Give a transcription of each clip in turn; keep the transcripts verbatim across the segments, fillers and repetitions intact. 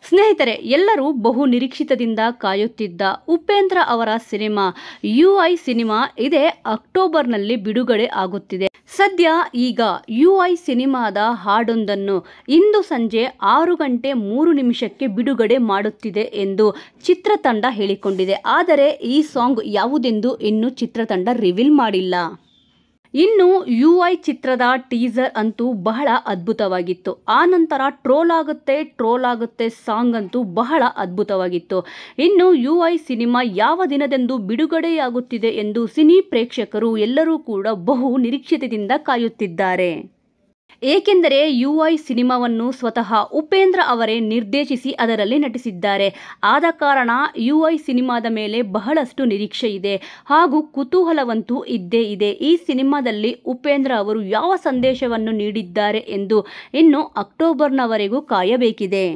ಸ್ನೇಹಿತರೆ, ಎಲ್ಲರೂ ಬಹು ನಿರೀಕ್ಷಿತದಿಂದ ಕಾಯುತ್ತಿದ್ದ ಉಪೇಂದ್ರ ಅವರ ಸಿನಿಮಾ ಯು ಐ ಸಿನಿಮಾ ಇದೇ ಅಕ್ಟೋಬರ್ನಲ್ಲಿ ಬಿಡುಗಡೆ ಆಗುತ್ತಿದೆ. ಸದ್ಯ ಈಗ ಯು ಐ ಸಿನಿಮಾದ ಹಾಡೊಂದನ್ನು ಇಂದು ಸಂಜೆ ಆರು ಗಂಟೆ ಮೂರು ನಿಮಿಷಕ್ಕೆ ಬಿಡುಗಡೆ ಮಾಡುತ್ತಿದೆ ಎಂದು ಚಿತ್ರತಂಡ ಹೇಳಿಕೊಂಡಿದೆ. ಆದರೆ ಈ ಸಾಂಗ್ ಯಾವುದೆಂದು ಇನ್ನೂ ಚಿತ್ರತಂಡ ರಿವೀಲ್ ಮಾಡಿಲ್ಲ. ಇನ್ನು ಯು ಐ ಚಿತ್ರದ ಟೀಸರ್ ಅಂತೂ ಬಹಳ ಅದ್ಭುತವಾಗಿತ್ತು. ಆ ನಂತರ ಟ್ರೋಲ್ ಆಗುತ್ತೆ ಟ್ರೋಲ್ ಆಗುತ್ತೆ ಸಾಂಗ್ ಅಂತೂ ಬಹಳ ಅದ್ಭುತವಾಗಿತ್ತು. ಇನ್ನು ಯು ಐ ಸಿನಿಮಾ ಯಾವ ದಿನದಂದು ಬಿಡುಗಡೆಯಾಗುತ್ತಿದೆ ಎಂದು ಸಿನಿ ಪ್ರೇಕ್ಷಕರು ಎಲ್ಲರೂ ಕೂಡ ಬಹು ನಿರೀಕ್ಷಿತದಿಂದ ಕಾಯುತ್ತಿದ್ದಾರೆ. ಏಕೆಂದರೆ ಯು ಐ ಸಿನಿಮಾವನ್ನು ಸ್ವತಃ ಉಪೇಂದ್ರ ಅವರೇ ನಿರ್ದೇಶಿಸಿ ಅದರಲ್ಲಿ ನಟಿಸಿದ್ದಾರೆ. ಆದ ಕಾರಣ ಯು ಐ ಸಿನಿಮಾದ ಮೇಲೆ ಬಹಳಷ್ಟು ನಿರೀಕ್ಷೆ ಇದೆ ಹಾಗೂ ಕುತೂಹಲವಂತೂ ಇದ್ದೇ ಇದೆ. ಈ ಸಿನಿಮಾದಲ್ಲಿ ಉಪೇಂದ್ರ ಅವರು ಯಾವ ಸಂದೇಶವನ್ನು ನೀಡಿದ್ದಾರೆ ಎಂದು ಇನ್ನು ಅಕ್ಟೋಬರ್ನವರೆಗೂ ಕಾಯಬೇಕಿದೆ.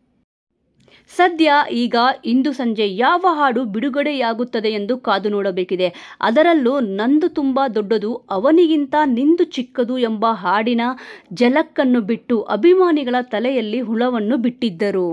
ಸದ್ಯ ಈಗ ಇಂದು ಸಂಜೆ ಯಾವ ಹಾಡು ಬಿಡುಗಡೆಯಾಗುತ್ತದೆ ಎಂದು ಕಾದು ನೋಡಬೇಕಿದೆ. ಅದರಲ್ಲೂ ನಂದು ತುಂಬ ದೊಡ್ಡದು ಅವನಿಗಿಂತ ನಿಂದು ಚಿಕ್ಕದು ಎಂಬ ಹಾಡಿನ ಝಲಕ್ಕನ್ನು ಬಿಟ್ಟು ಅಭಿಮಾನಿಗಳ ತಲೆಯಲ್ಲಿ ಹುಳವನ್ನು ಬಿಟ್ಟಿದ್ದರು.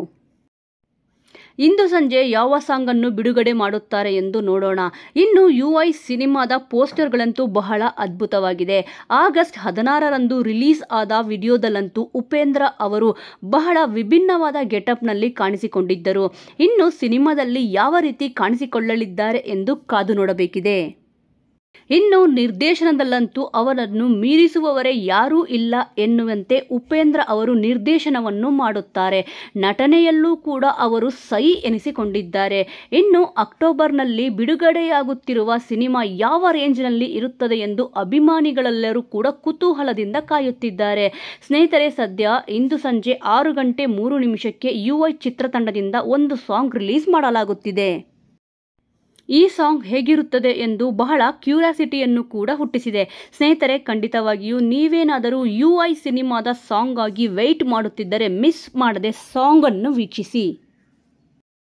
ಇಂದು ಸಂಜೆ ಯಾವ ಸಾಂಗನ್ನು ಬಿಡುಗಡೆ ಮಾಡುತ್ತಾರೆ ಎಂದು ನೋಡೋಣ. ಇನ್ನು ಯು ಐ ಸಿನಿಮಾದ ಪೋಸ್ಟರ್ಗಳಂತೂ ಬಹಳ ಅದ್ಭುತವಾಗಿದೆ. ಆಗಸ್ಟ್ ಹದಿನಾರರಂದು ರಿಲೀಸ್ ಆದ ವಿಡಿಯೋದಲ್ಲಂತೂ ಉಪೇಂದ್ರ ಅವರು ಬಹಳ ವಿಭಿನ್ನವಾದ ಗೆಟಪ್ನಲ್ಲಿ ಕಾಣಿಸಿಕೊಂಡಿದ್ದರು. ಇನ್ನು ಸಿನಿಮಾದಲ್ಲಿ ಯಾವ ರೀತಿ ಕಾಣಿಸಿಕೊಳ್ಳಲಿದ್ದಾರೆ ಎಂದು ಕಾದು ನೋಡಬೇಕಿದೆ. ಇನ್ನು ನಿರ್ದೇಶನದಲ್ಲಂತೂ ಅವರನ್ನು ಮೀರಿಸುವವರೇ ಯಾರೂ ಇಲ್ಲ ಎನ್ನುವಂತೆ ಉಪೇಂದ್ರ ಅವರು ನಿರ್ದೇಶನವನ್ನು ಮಾಡುತ್ತಾರೆ. ನಟನೆಯಲ್ಲೂ ಕೂಡ ಅವರು ಸೈ ಎನಿಸಿಕೊಂಡಿದ್ದಾರೆ. ಇನ್ನು ಅಕ್ಟೋಬರ್ನಲ್ಲಿ ಬಿಡುಗಡೆಯಾಗುತ್ತಿರುವ ಸಿನಿಮಾ ಯಾವ ರೇಂಜ್ನಲ್ಲಿ ಇರುತ್ತದೆ ಎಂದು ಅಭಿಮಾನಿಗಳೆಲ್ಲರೂ ಕೂಡ ಕುತೂಹಲದಿಂದ ಕಾಯುತ್ತಿದ್ದಾರೆ. ಸ್ನೇಹಿತರೆ, ಸದ್ಯ ಇಂದು ಸಂಜೆ ಆರು ಗಂಟೆ ಮೂರು ನಿಮಿಷಕ್ಕೆ ಯು ಐ ಚಿತ್ರತಂಡದಿಂದ ಒಂದು ಸಾಂಗ್ ರಿಲೀಸ್ ಮಾಡಲಾಗುತ್ತಿದೆ. ಈ ಸಾಂಗ್ ಹೇಗಿರುತ್ತದೆ ಎಂದು ಬಹಳ ಕ್ಯೂರಿಯಾಸಿಟಿಯನ್ನು ಕೂಡ ಹುಟ್ಟಿಸಿದೆ. ಸ್ನೇಹಿತರೆ, ಖಂಡಿತವಾಗಿಯೂ ನೀವೇನಾದರೂ ಯು ಐ ಸಿನಿಮಾದ ಸಾಂಗ್ ಆಗಿ ವೆಯ್ಟ್ ಮಾಡುತ್ತಿದ್ದರೆ ಮಿಸ್ ಮಾಡದೆ ಸಾಂಗನ್ನು ವೀಕ್ಷಿಸಿ.